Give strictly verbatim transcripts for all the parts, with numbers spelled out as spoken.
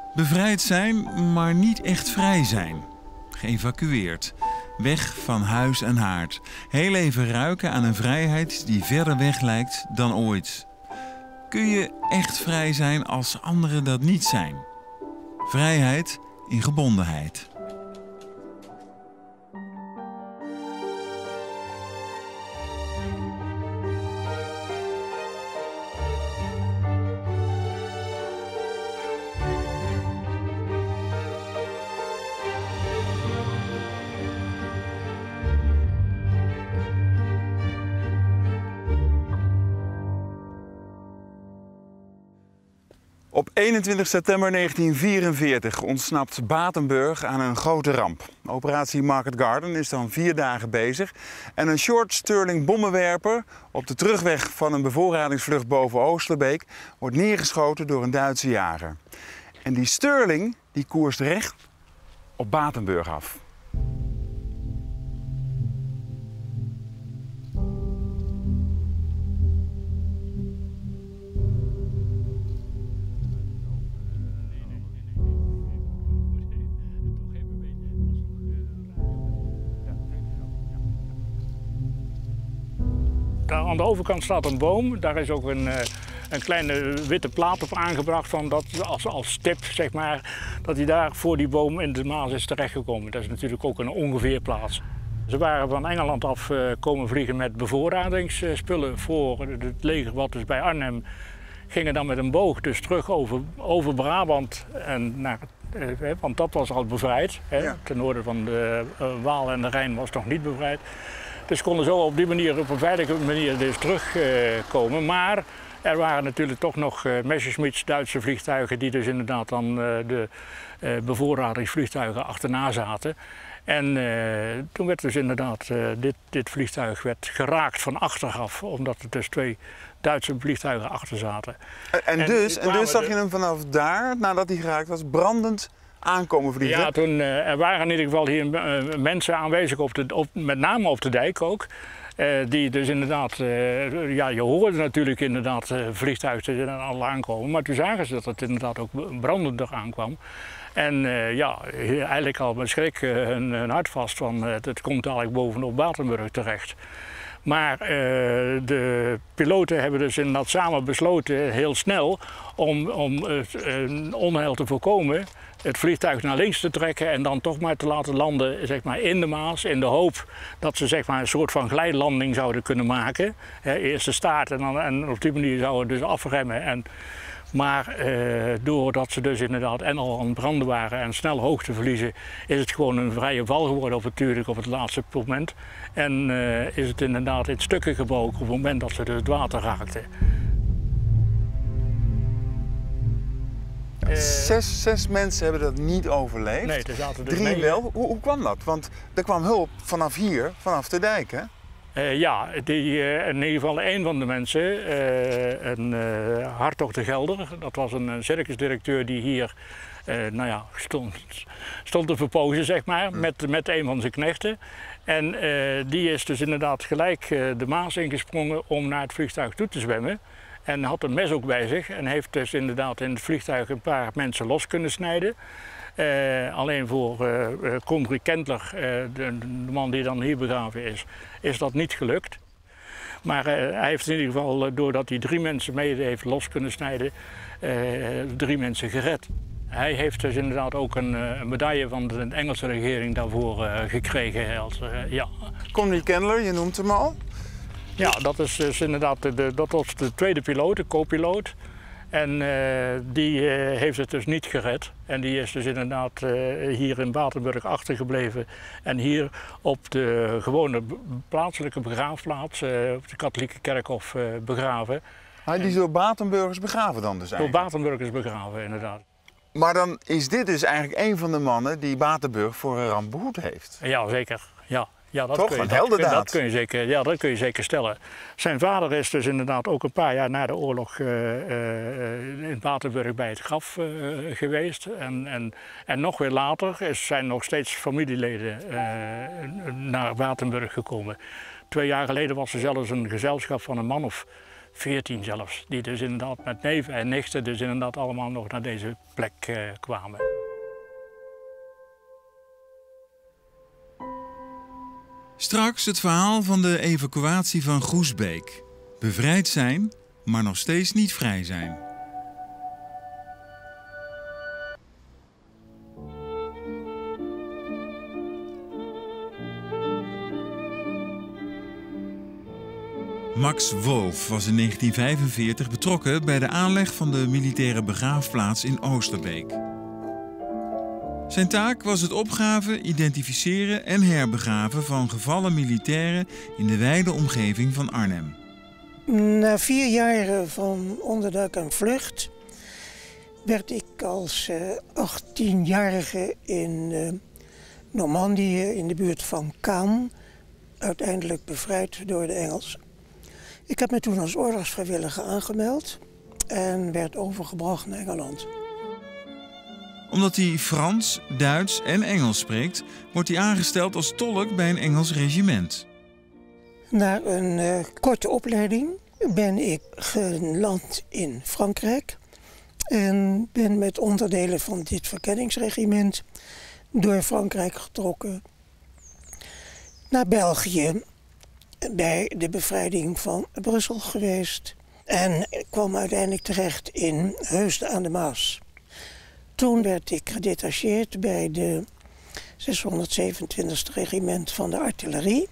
Bevrijd zijn, maar niet echt vrij zijn. Geëvacueerd. Weg van huis en haard. Heel even ruiken aan een vrijheid die verder weg lijkt dan ooit. Kun je echt vrij zijn als anderen dat niet zijn? Vrijheid in gebondenheid. Op eenentwintig september negentien vierenveertig ontsnapt Batenburg aan een grote ramp. Operatie Market Garden is dan vier dagen bezig. En een Short Sterling bommenwerper op de terugweg van een bevoorradingsvlucht boven Oosterbeek wordt neergeschoten door een Duitse jager. En die Sterling die koerst recht op Batenburg af. Daar aan de overkant staat een boom. Daar is ook een, een kleine witte plaat op aangebracht van dat als, als tip, zeg maar, dat hij daar voor die boom in de Maas is terechtgekomen. Dat is natuurlijk ook een ongeveerplaats. Ze waren van Engeland af komen vliegen met bevoorradingsspullen voor het leger wat dus bij Arnhem. Gingen dan met een boog dus terug over, over Brabant, en naar, eh, want dat was al bevrijd. Hè. Ja. Ten noorden van de uh, Waal en de Rijn was nog niet bevrijd. Dus konden zo op die manier, op een veilige manier dus terugkomen. Uh, maar er waren natuurlijk toch nog uh, Messerschmitts Duitse vliegtuigen die dus inderdaad dan uh, de uh, bevoorradingsvliegtuigen achterna zaten. En uh, toen werd dus inderdaad uh, dit, dit vliegtuig werd geraakt van achteraf, omdat er dus twee Duitse vliegtuigen achter zaten. En, en, en dus, en dus zag je hem vanaf daar, nadat hij geraakt was, brandend aankomen vliegen? Ja, toen, uh, er waren in ieder geval hier uh, mensen aanwezig, op de, op, met name op de dijk ook. Uh, die dus inderdaad, uh, ja, je hoorde natuurlijk inderdaad uh, vliegtuigen al aankomen. Maar toen zagen ze dat het inderdaad ook brandend aankwam. En uh, ja, eigenlijk al met schrik uh, hun, hun hart vast van uh, het komt dadelijk bovenop Batenburg terecht. Maar uh, de piloten hebben dus inderdaad samen besloten, heel snel, om, om uh, een onheil te voorkomen, het vliegtuig naar links te trekken en dan toch maar te laten landen, zeg maar, in de Maas, in de hoop dat ze, zeg maar, een soort van glijlanding zouden kunnen maken. He, eerst de staart en, dan, en op die manier zouden we dus afremmen. En, maar uh, doordat ze dus inderdaad en al aan het branden waren en snel hoogte verliezen, is het gewoon een vrije val geworden op, natuurlijk op het laatste moment. En uh, is het inderdaad in stukken gebroken op het moment dat ze dus het water raakten. Uh, zes, zes mensen hebben dat niet overleefd. Nee, er zaten dus Drie negen. wel. Hoe, hoe kwam dat? Want er kwam hulp vanaf hier, vanaf de dijk, hè? Uh, ja, die, uh, in ieder geval een van de mensen, uh, een uh, Hartog de Gelder, dat was een, een circusdirecteur die hier uh, nou ja, stond, stond te verpozen, zeg maar, mm. met, met een van zijn knechten. En uh, die is dus inderdaad gelijk uh, de Maas ingesprongen om naar het vliegtuig toe te zwemmen. En had een mes ook bij zich en heeft dus inderdaad in het vliegtuig een paar mensen los kunnen snijden. Uh, alleen voor uh, Condry Kentler, uh, de, de man die dan hier begraven is, is dat niet gelukt. Maar uh, hij heeft in ieder geval, uh, doordat hij drie mensen mede heeft los kunnen snijden, uh, drie mensen gered. Hij heeft dus inderdaad ook een, een medaille van de Engelse regering daarvoor uh, gekregen. Als, uh, ja. Condry Kentler, je noemt hem al. Ja, dat is dus inderdaad de, de, dat was de tweede piloot, de co-piloot. En uh, die uh, heeft het dus niet gered. En die is dus inderdaad uh, hier in Batenburg achtergebleven. En hier op de gewone plaatselijke begraafplaats, uh, op de katholieke kerkhof, uh, begraven. Hij die is door Batenburgers begraven dan dus eigenlijk? Door Batenburgers begraven, inderdaad. Maar dan is dit dus eigenlijk een van de mannen die Batenburg voor een ramp behoed heeft? Ja, zeker. Ja. Ja, dat Toch, kun je, een dat, heldendaad. dat kun je zeker, ja, dat kun je zeker stellen. Zijn vader is dus inderdaad ook een paar jaar na de oorlog uh, uh, in Batenburg bij het graf uh, geweest. En, en, en nog weer later is, zijn nog steeds familieleden uh, naar Batenburg gekomen. Twee jaar geleden was er zelfs een gezelschap van een man of veertien zelfs. Die dus inderdaad met neven en nichten dus inderdaad allemaal nog naar deze plek uh, kwamen. Straks het verhaal van de evacuatie van Groesbeek. Bevrijd zijn, maar nog steeds niet vrij zijn. Max Wolf was in negentien vijfenveertig betrokken bij de aanleg van de militaire begraafplaats in Oosterbeek. Zijn taak was het opgraven, identificeren en herbegraven van gevallen militairen in de wijde omgeving van Arnhem. Na vier jaren van onderduik en vlucht werd ik als uh, achttienjarige in uh, Normandië in de buurt van Caen uiteindelijk bevrijd door de Engelsen. Ik heb me toen als oorlogsvrijwilliger aangemeld en werd overgebracht naar Engeland. Omdat hij Frans, Duits en Engels spreekt, wordt hij aangesteld als tolk bij een Engels regiment. Na een uh, korte opleiding ben ik geland in Frankrijk en ben met onderdelen van dit verkenningsregiment door Frankrijk getrokken naar België, bij de bevrijding van Brussel geweest en kwam uiteindelijk terecht in Heusden aan de Maas. Toen werd ik gedetacheerd bij de zeshonderdzevenentwintigste regiment van de artillerie.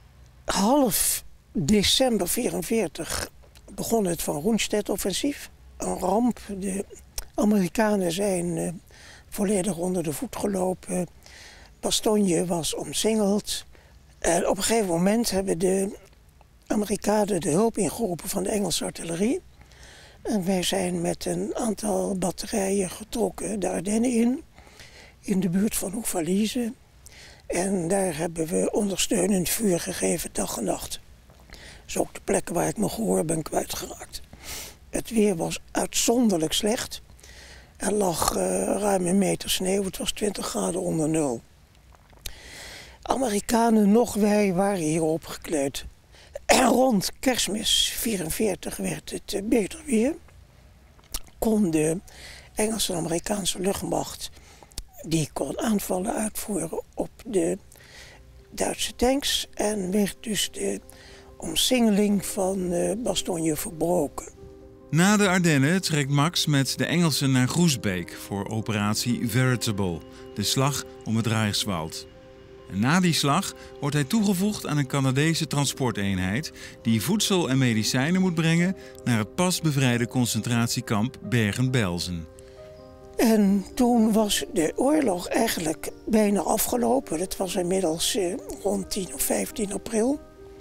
Half december vierenveertig begon het Van Rundstedt-offensief. Een ramp. De Amerikanen zijn uh, volledig onder de voet gelopen. Bastogne was omsingeld. En op een gegeven moment hebben de Amerikanen de hulp ingeroepen van de Engelse artillerie. En wij zijn met een aantal batterijen getrokken de Ardennen in, in de buurt van Houffalize. En daar hebben we ondersteunend vuur gegeven dag en nacht. Dat is ook de plek waar ik mijn gehoor ben kwijtgeraakt. Het weer was uitzonderlijk slecht. Er lag uh, ruim een meter sneeuw, het was twintig graden onder nul. Amerikanen, nog wij, waren hierop gekleed. En rond Kerstmis vierenveertig werd het uh, beter weer. Kon de Engelse en Amerikaanse luchtmacht die kon aanvallen uitvoeren op de Duitse tanks en werd dus de omsingeling van uh, Bastogne verbroken. Na de Ardennen trekt Max met de Engelsen naar Groesbeek voor operatie Veritable, de slag om het Reichswald. En na die slag wordt hij toegevoegd aan een Canadese transporteenheid die voedsel en medicijnen moet brengen naar het pas bevrijde concentratiekamp Bergen-Belsen. En toen was de oorlog eigenlijk bijna afgelopen. Het was inmiddels eh, rond tien of vijftien april.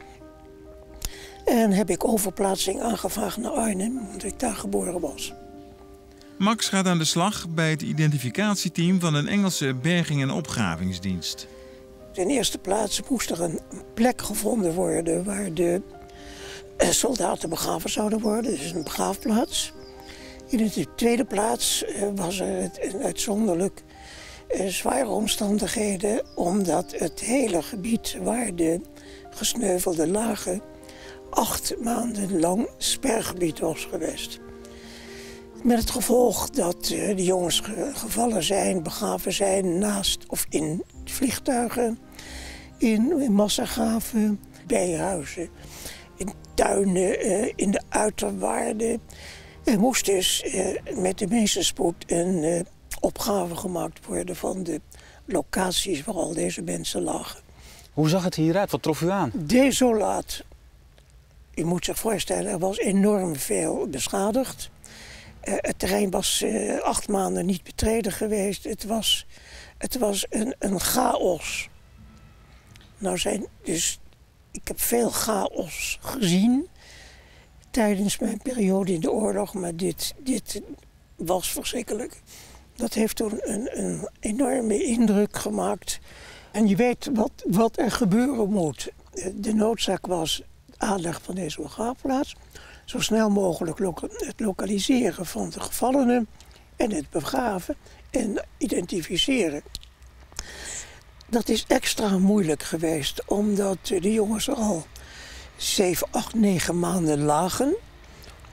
En heb ik overplaatsing aangevraagd naar Arnhem, omdat ik daar geboren was. Max gaat aan de slag bij het identificatieteam van een Engelse berging- en opgravingsdienst. In eerste plaats moest er een plek gevonden worden waar de soldaten begraven zouden worden. Dus een begraafplaats. In de tweede plaats was er een uitzonderlijk zware omstandigheden, omdat het hele gebied waar de gesneuvelden lagen acht maanden lang spergebied was geweest. Met het gevolg dat de jongens gevallen zijn, begraven zijn naast of in vliegtuigen, in, in massagraven, bijhuizen, in tuinen, in de uiterwaarden. Er moest dus met de meeste spoed een opgave gemaakt worden van de locaties waar al deze mensen lagen. Hoe zag het hieruit? Wat trof u aan? Desolaat. U moet zich voorstellen, er was enorm veel beschadigd. Uh, het terrein was uh, acht maanden niet betreden geweest. Het was, het was een, een chaos. Nou zijn dus, ik heb veel chaos gezien tijdens mijn periode in de oorlog, maar dit, dit was verschrikkelijk. Dat heeft toen een, een enorme indruk gemaakt. En je weet wat, wat er gebeuren moet. De noodzaak was de aanleg van deze begraafplaats. Zo snel mogelijk loka- het lokaliseren van de gevallenen en het begraven en identificeren. Dat is extra moeilijk geweest, omdat de jongens er al zeven, acht, negen maanden lagen.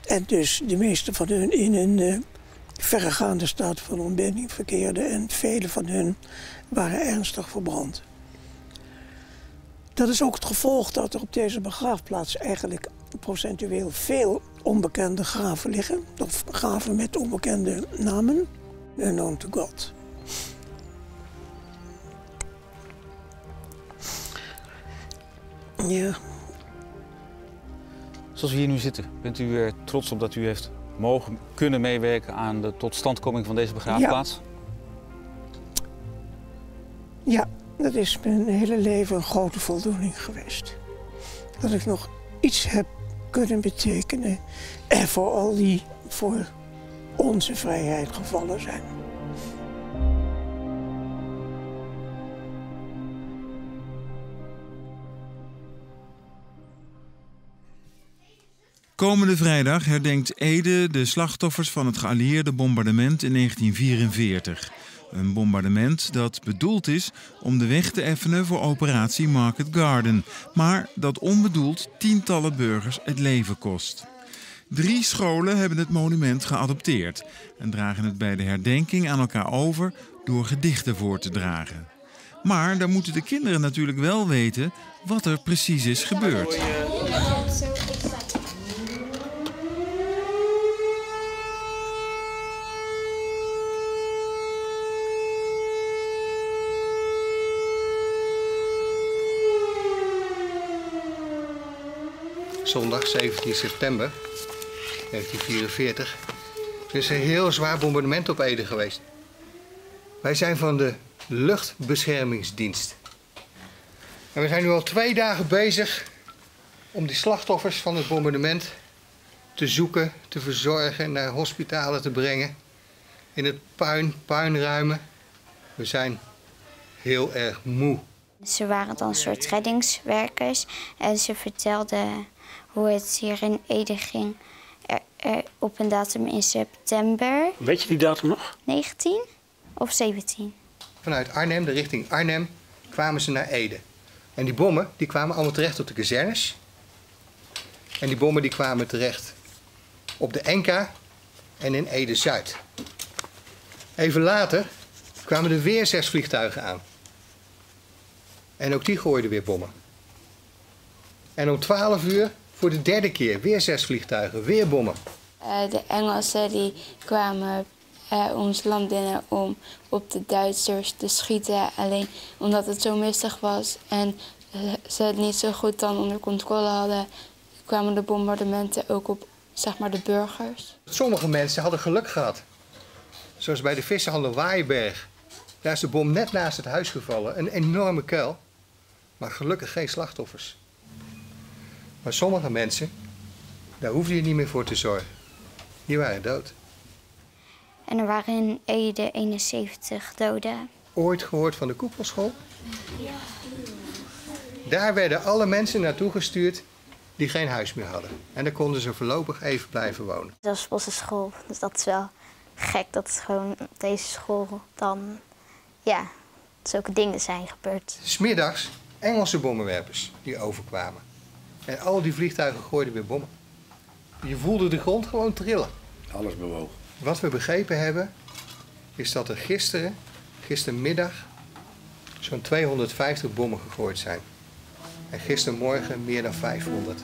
En dus de meeste van hun in een uh, verregaande staat van ontbinding verkeerden. En vele van hun waren ernstig verbrand. Dat is ook het gevolg dat er op deze begraafplaats eigenlijk procentueel veel onbekende graven liggen. Of graven met onbekende namen. Unknown to God. Ja. Zoals we hier nu zitten, bent u er trots op dat u heeft mogen kunnen meewerken aan de totstandkoming van deze begraafplaats? Ja. Ja, dat is mijn hele leven een grote voldoening geweest. Dat ik nog iets heb kunnen betekenen en voor al die voor onze vrijheid gevallen zijn. Komende vrijdag herdenkt Ede de slachtoffers van het geallieerde bombardement in negentien vierenveertig. Een bombardement dat bedoeld is om de weg te effenen voor operatie Market Garden, maar dat onbedoeld tientallen burgers het leven kost. Drie scholen hebben het monument geadopteerd en dragen het bij de herdenking aan elkaar over door gedichten voor te dragen. Maar dan moeten de kinderen natuurlijk wel weten wat er precies is gebeurd. Zondag zeventien september negentien vierenveertig er is een heel zwaar bombardement op Ede geweest. Wij zijn van de luchtbeschermingsdienst. En we zijn nu al twee dagen bezig om die slachtoffers van het bombardement te zoeken, te verzorgen, naar hospitalen te brengen. In het puin, puinruimen. We zijn heel erg moe. Ze waren dan een soort reddingswerkers en ze vertelden hoe het hier in Ede ging er, er, op een datum in september. Weet je die datum nog? negentien of zeventien? Vanuit Arnhem, de richting Arnhem, kwamen ze naar Ede. En die bommen die kwamen allemaal terecht op de kazernes. En die bommen die kwamen terecht op de Enka en in Ede-Zuid. Even later kwamen er weer zes vliegtuigen aan. En ook die gooiden weer bommen. En om twaalf uur voor de derde keer weer zes vliegtuigen, weer bommen. Uh, de Engelsen die kwamen uh, ons land binnen om op de Duitsers te schieten. Alleen omdat het zo mistig was en uh, ze het niet zo goed dan onder controle hadden, kwamen de bombardementen ook op zeg maar, de burgers. Sommige mensen hadden geluk gehad. Zoals bij de vissenhandel Waaienberg. Daar is de bom net naast het huis gevallen, een enorme kuil. Maar gelukkig geen slachtoffers. Maar sommige mensen, daar hoefde je niet meer voor te zorgen. Die waren dood. En er waren in Ede eenenzeventig doden. Ooit gehoord van de koepelschool? Ja. Daar werden alle mensen naartoe gestuurd die geen huis meer hadden. En daar konden ze voorlopig even blijven wonen. Dat was onze school, dus dat is wel gek dat het gewoon op deze school dan, ja, zulke dingen zijn gebeurd. 'S Middags Engelse bommenwerpers die overkwamen. En al die vliegtuigen gooiden weer bommen. Je voelde de grond gewoon trillen. Alles bewoog. Wat we begrepen hebben, is dat er gisteren, gistermiddag, zo'n tweehonderdvijftig bommen gegooid zijn. En gistermorgen meer dan vijfhonderd.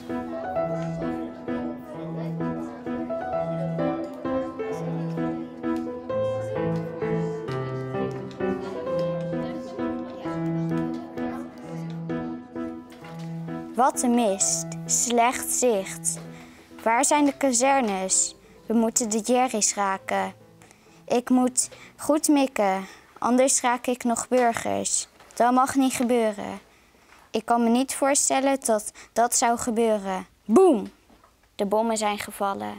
Wat een mist, slecht zicht. Waar zijn de kazernes? We moeten de jerry's raken. Ik moet goed mikken, anders raak ik nog burgers. Dat mag niet gebeuren. Ik kan me niet voorstellen dat dat zou gebeuren. Boem! De bommen zijn gevallen.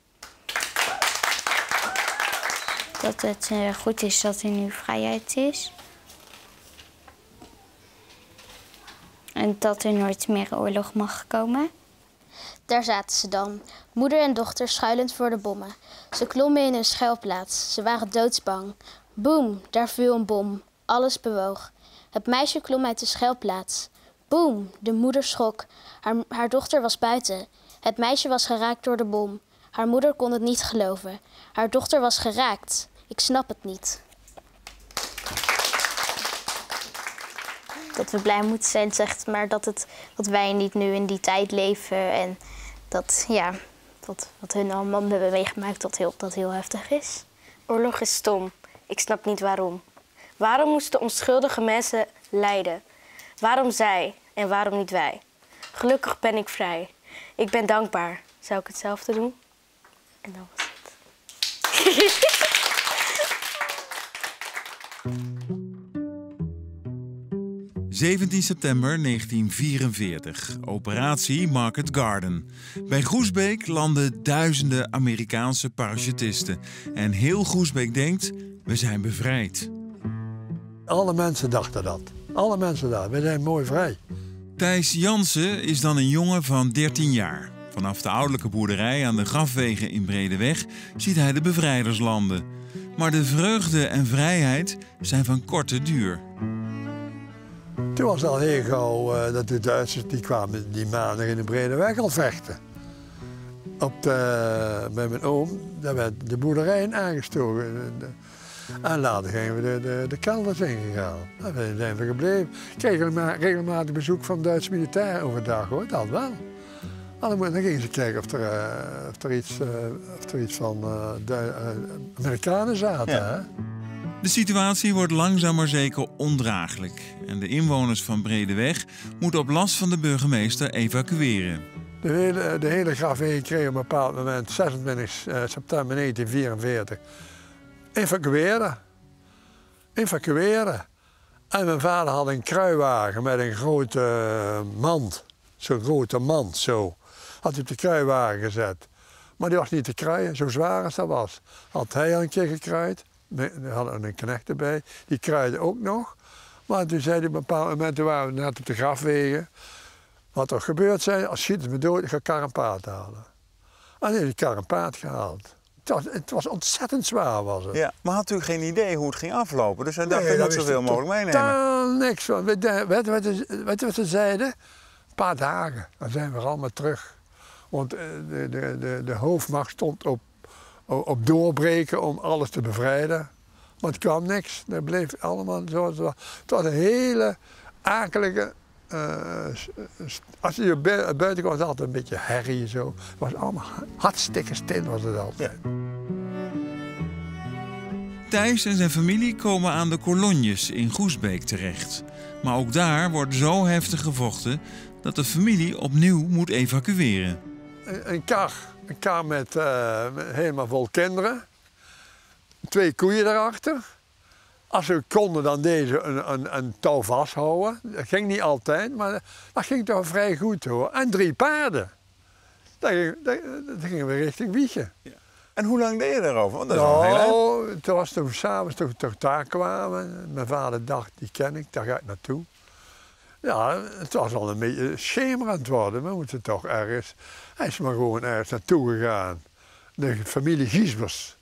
Dat het uh, goed is dat er nu vrijheid is. En dat er nooit meer oorlog mag komen. Daar zaten ze dan, moeder en dochter schuilend voor de bommen. Ze klommen in een schuilplaats, ze waren doodsbang. Boem, daar viel een bom, alles bewoog. Het meisje klom uit de schuilplaats. Boem, de moeder schrok, haar, haar dochter was buiten. Het meisje was geraakt door de bom. Haar moeder kon het niet geloven. Haar dochter was geraakt. Ik snap het niet. Dat we blij moeten zijn, zegt maar dat, het, dat wij niet nu in die tijd leven. En dat, ja, dat wat hun allemaal hebben meegemaakt, dat heel, dat heel heftig is. Oorlog is stom. Ik snap niet waarom. Waarom moesten onschuldige mensen lijden? Waarom zij en waarom niet wij? Gelukkig ben ik vrij. Ik ben dankbaar. Zou ik hetzelfde doen? En dan was het. zeventien september negentien vierenveertig, operatie Market Garden. Bij Groesbeek landen duizenden Amerikaanse parachutisten. En heel Groesbeek denkt, we zijn bevrijd. Alle mensen dachten dat. Alle mensen dachten, we zijn mooi vrij. Thijs Jansen is dan een jongen van dertien jaar. Vanaf de ouderlijke boerderij aan de Grafwegen in Bredeweg ziet hij de bevrijders landen. Maar de vreugde en vrijheid zijn van korte duur. Toen was het al heel gauw uh, dat de Duitsers die kwamen die maandag in de Bredeweg al vechten. Op de, bij mijn oom, daar werd de boerderijen aangestoken. En later gingen we de, de, de kelders ingegaan. En daar zijn we gebleven. Ik kreeg regelmatig bezoek van Duitse militairen overdag, hoor, dat wel. En dan gingen ze kijken of er, uh, of er, iets, uh, of er iets van uh, de uh, Amerikanen zaten. Ja. Hè? De situatie wordt langzaam maar zeker ondraaglijk. En de inwoners van Bredeweg moeten op last van de burgemeester evacueren. De hele, de hele Grafwegen kreeg op een bepaald moment, zesentwintig september negentien vierenveertig, evacueren. Evacueren. En mijn vader had een kruiwagen met een grote mand. Zo'n grote mand, zo. Had hij op de kruiwagen gezet. Maar die was niet te kruien, zo zwaar als dat was. Had hij al een keer gekruid. We hadden een knecht erbij, die kruide ook nog. Maar toen zei hij op een bepaald moment, toen waren we net op de Grafwegen. Wat er gebeurd zijn, als schieten me dood, ik ga kar en paard halen. En hij heeft de kar en paard gehaald. Het was, het was ontzettend zwaar, was het. Ja, maar had u geen idee hoe het ging aflopen? Dus hij dacht, ik moet zoveel mogelijk meenemen. Totaal niks van. Weet je wat ze zeiden? Een paar dagen, dan zijn we allemaal terug. Want de, de, de, de hoofdmacht stond op, op doorbreken om alles te bevrijden. Maar het kwam niks. Dat bleef allemaal zoals het was. Het was een hele akelige... Uh, als je buiten kwam, was het altijd een beetje herrie zo. Het was allemaal hartstikke stil, was het altijd. Ja. Thijs en zijn familie komen aan de kolonjes in Groesbeek terecht. Maar ook daar wordt zo heftig gevochten dat de familie opnieuw moet evacueren. Een, een kar, een kar met, uh, met helemaal vol kinderen. Twee koeien erachter. Als ze konden dan deze een, een, een touw vasthouden. Dat ging niet altijd, maar dat ging toch vrij goed hoor. En drie paarden. Dan ging, gingen we richting Wijchen. Ja. En hoe lang deed je daarover? Want dat is nou, heel het was toen we s'avonds toch, toch daar kwamen. Mijn vader dacht, die ken ik, daar ga ik naartoe. Ja, het was al een beetje schemerend worden. We moeten toch ergens... Hij is maar gewoon ergens naartoe gegaan. De familie Giesbers.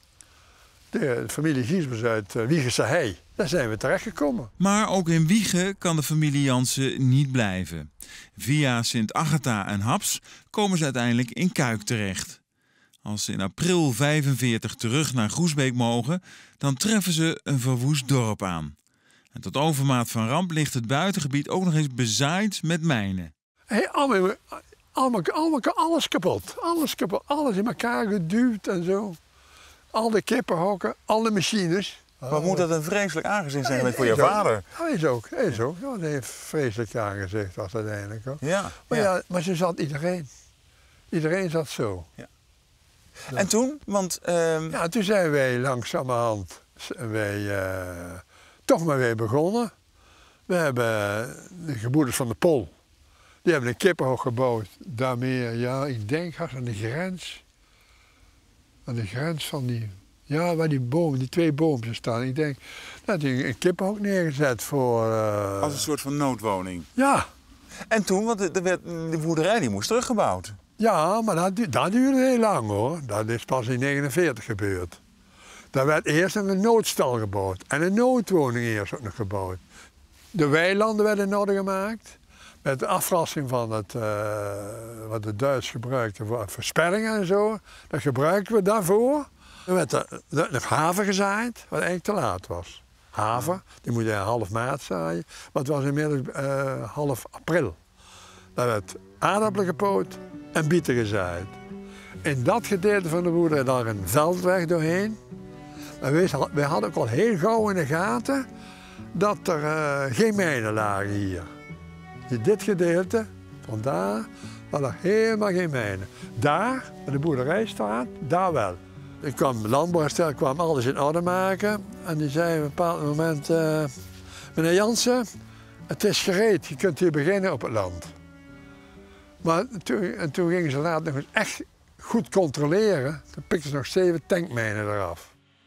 De familie Giesbers uit uh, Wijchense Hei. Daar zijn we terechtgekomen. Maar ook in Wijchen kan de familie Jansen niet blijven. Via Sint Agatha en Haps komen ze uiteindelijk in Kuik terecht. Als ze in april vijfenveertig terug naar Groesbeek mogen, dan treffen ze een verwoest dorp aan. En tot overmaat van ramp ligt het buitengebied ook nog eens bezaaid met mijnen. Hey, allemaal, allemaal, allemaal, alles kapot. Alles kapot. Alles in elkaar geduwd en zo. Al de kippenhokken, alle machines. Wat oh. moet dat een vreselijk aangezicht zijn ja, voor je vader? Hij is ook, hij is ook. Ja, dat heeft vreselijk aangezicht was dat uiteindelijk ook. Ja, maar, ja. Ja, maar zo zat iedereen. Iedereen zat zo. Ja. En toen? Want, uh... ja, toen zijn wij langzamerhand wij, uh, toch maar weer begonnen. We hebben de gebroeders van de Pol. Die hebben een kippenhok gebouwd. Daarmee, ja, ik denk aan de grens. Aan de grens van die, ja, waar die bomen, die twee boompjes staan. Ik denk dat hij een kippenhok neergezet voor... Uh... Als een soort van noodwoning? Ja. En toen, want de, werd, de boerderij die moest teruggebouwd. Ja, maar dat, dat duurde heel lang hoor. Dat is pas in negentien negenenveertig gebeurd. Daar werd eerst een noodstal gebouwd en een noodwoning eerst ook nog gebouwd. De weilanden werden in orde gemaakt. Met de afrassing van het, uh, wat de Duits gebruikte voor versperringen en zo, dat gebruikten we daarvoor. Er werd de, de, de haver gezaaid, wat eigenlijk te laat was. Haver, die moet je half maart zaaien, maar het was inmiddels uh, half april. Daar werd aardappelen gepoot en bieten gezaaid. In dat gedeelte van de boerderij daar een veldweg doorheen. Maar wij, wij hadden ook al heel gauw in de gaten dat er uh, geen mijnen lagen hier. In dit gedeelte, vandaar, was er helemaal geen mijnen. Daar, waar de boerderij staat, daar wel. Ik kwam, de landbouwherstel kwam alles in orde maken en die zei op een bepaald moment, uh, meneer Jansen, het is gereed, je kunt hier beginnen op het land. Maar toen, en toen gingen ze later nog eens echt goed controleren, toen pikten ze nog zeven tankmijnen eraf.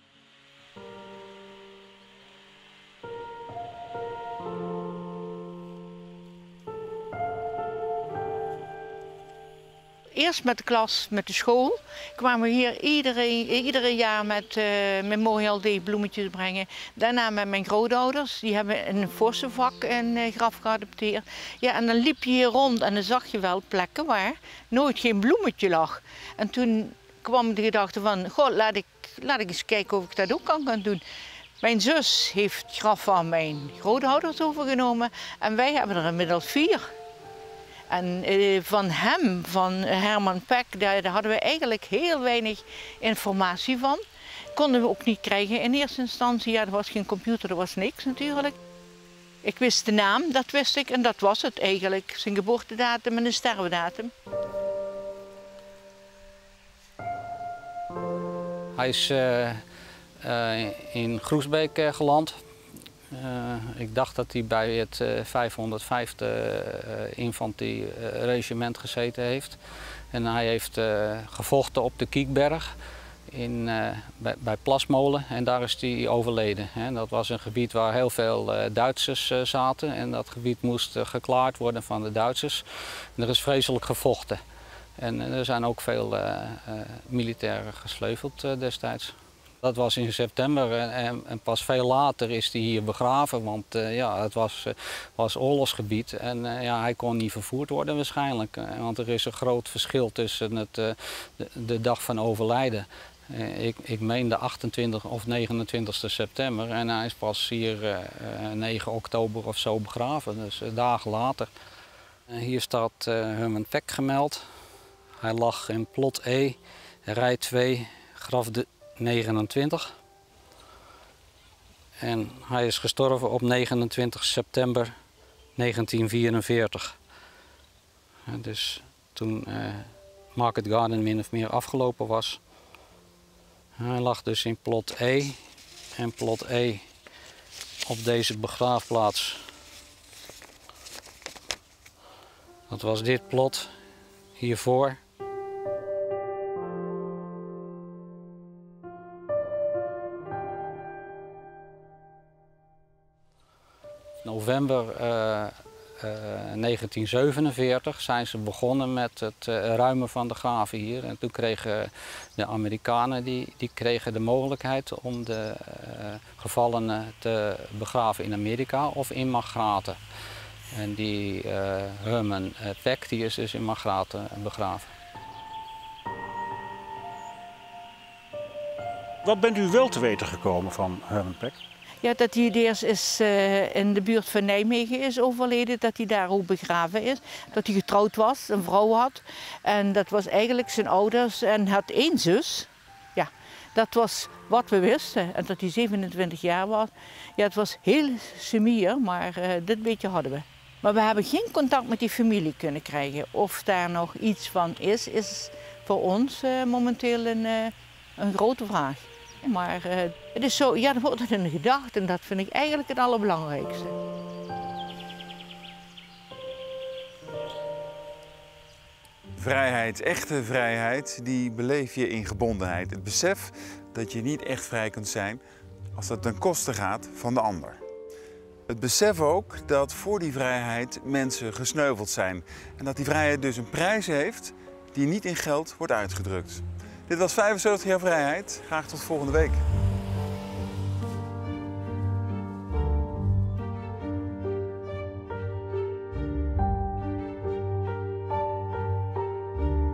Eerst met de klas, met de school, kwamen we hier iedere, iedere jaar met, uh, met mooie L D bloemetjes brengen. Daarna met mijn grootouders, die hebben in een vossenvak een uh, graf geadopteerd. Ja, en dan liep je hier rond en dan zag je wel plekken waar nooit geen bloemetje lag. En toen kwam de gedachte van, goh, laat ik, laat ik eens kijken of ik dat ook kan gaan doen. Mijn zus heeft het graf van mijn grootouders overgenomen en wij hebben er inmiddels vier. En uh, van hem, van Herman Peck, daar, daar hadden we eigenlijk heel weinig informatie van. Konden we ook niet krijgen in eerste instantie. Ja, er was geen computer, er was niks natuurlijk. Ik wist de naam, dat wist ik en dat was het eigenlijk. Zijn geboortedatum en een sterfdatum. Hij is uh, uh, in Groesbeek uh, geland. Uh, ik dacht dat hij bij het uh, vijfhonderdvijfde uh, infanterieregiment gezeten heeft. En hij heeft uh, gevochten op de Kiekberg in, uh, bij, bij Plasmolen en daar is hij overleden. Hè. Dat was een gebied waar heel veel uh, Duitsers uh, zaten en dat gebied moest uh, geklaard worden van de Duitsers. En er is vreselijk gevochten. En uh, er zijn ook veel uh, uh, militairen gesneuveld uh, destijds. Dat was in september en, en pas veel later is hij hier begraven, want uh, ja, het was, uh, was oorlogsgebied en uh, ja, hij kon niet vervoerd worden waarschijnlijk. Uh, want er is een groot verschil tussen het, uh, de, de dag van overlijden. Uh, ik, ik meen de achtentwintigste of negenentwintigste september en hij is pas hier uh, negen oktober of zo begraven, dus uh, dagen later. Uh, hier staat uh, Herman Peck gemeld. Hij lag in plot E, rij twee, graf de negenentwintig. En hij is gestorven op negenentwintig september negentien vierenveertig. En dus toen uh, Market Garden min of meer afgelopen was. Hij lag dus in plot E. En plot E op deze begraafplaats. Dat was dit plot hiervoor. November uh, uh, negentien zevenenveertig zijn ze begonnen met het uh, ruimen van de graven hier. En toen kregen de Amerikanen die, die kregen de mogelijkheid om de uh, gevallenen te begraven in Amerika of in Margraten. En die uh, Herman Peck die is dus in Margraten begraven. Wat bent u wel te weten gekomen van Herman Peck? Ja, dat hij eerst is, uh, in de buurt van Nijmegen is overleden, dat hij daar ook begraven is. Dat hij getrouwd was, een vrouw had. En dat was eigenlijk zijn ouders en had één zus. Ja, dat was wat we wisten. En dat hij zevenentwintig jaar was. Ja, het was heel sumier, maar uh, dit beetje hadden we. Maar we hebben geen contact met die familie kunnen krijgen. Of daar nog iets van is, is voor ons uh, momenteel een, uh, een grote vraag. Maar uh, het is zo, ja, er wordt het in gedacht en dat vind ik eigenlijk het allerbelangrijkste. Vrijheid, echte vrijheid, die beleef je in gebondenheid. Het besef dat je niet echt vrij kunt zijn als dat ten koste gaat van de ander. Het besef ook dat voor die vrijheid mensen gesneuveld zijn. En dat die vrijheid dus een prijs heeft die niet in geld wordt uitgedrukt. Dit was vijfenzeventig jaar vrijheid. Graag tot volgende week.